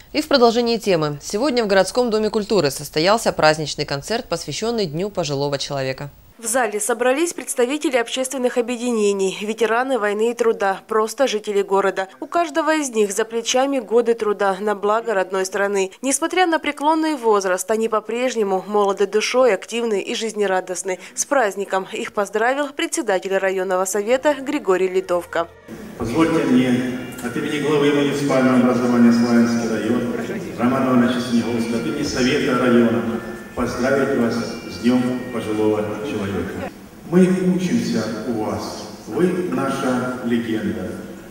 И в продолжении темы. Сегодня в городском доме культуры состоялся праздничный концерт, посвященный Дню пожилого человека. В зале собрались представители общественных объединений, ветераны войны и труда, просто жители города. У каждого из них за плечами годы труда на благо родной страны. Несмотря на преклонный возраст, они по-прежнему молоды душой, активны и жизнерадостны. С праздником их поздравил председатель районного совета Григорий Литовка. Позвольте мне от имени главы муниципального образования Славянский район Романа Ивановича Снеговского, от имени совета района поздравить вас с Днем пожилого человека. Мы учимся у вас. Вы наша легенда.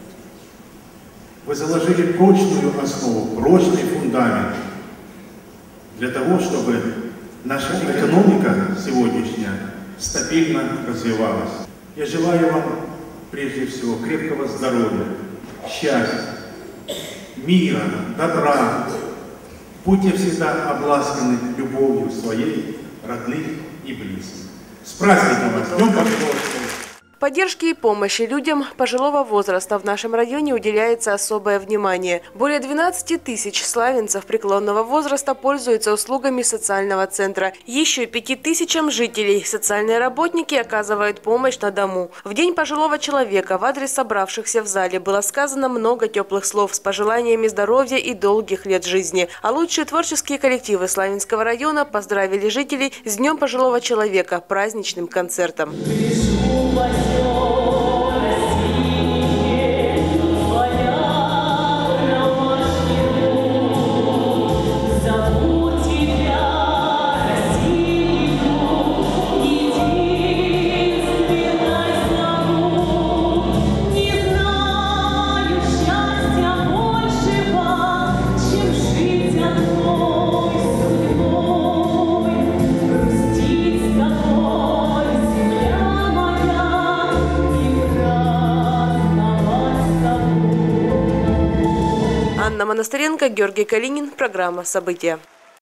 Вы заложили прочную основу, прочный фундамент для того, чтобы наша экономика сегодняшняя стабильно развивалась. Я желаю вам прежде всего крепкого здоровья, счастья, мира, добра. Будьте всегда обласканы любовью своей, родных и близких. С праздником вас! Днем пожилого человека! Поддержки и помощи людям пожилого возраста в нашем районе уделяется особое внимание. Более 12 тысяч славянцев преклонного возраста пользуются услугами социального центра. Еще 5 тысячам жителей социальные работники оказывают помощь на дому. В День пожилого человека в адрес собравшихся в зале было сказано много теплых слов с пожеланиями здоровья и долгих лет жизни. А лучшие творческие коллективы Славянского района поздравили жителей с Днем пожилого человека праздничным концертом. Анна Монастыренко, Георгий Калинин. Программа «События».